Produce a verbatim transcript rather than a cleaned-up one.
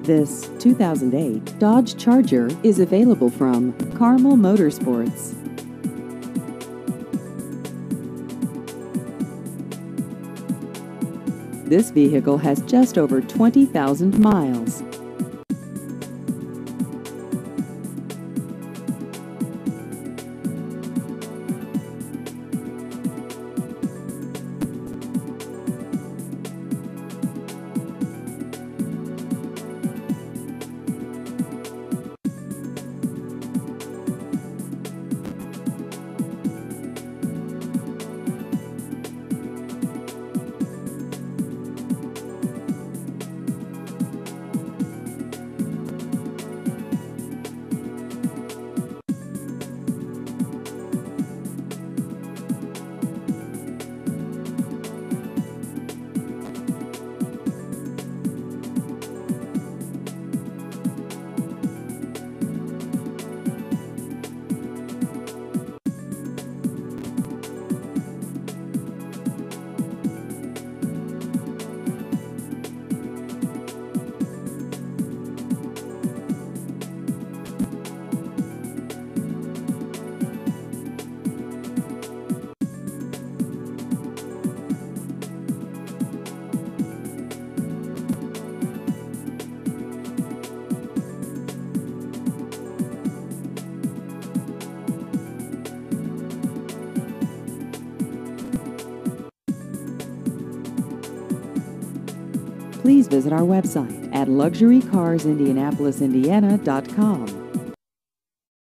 This two thousand eight Dodge Charger is available from Carmel Motorsports. This vehicle has just over twenty thousand miles. Please visit our website at luxury cars indianapolis indiana dot com.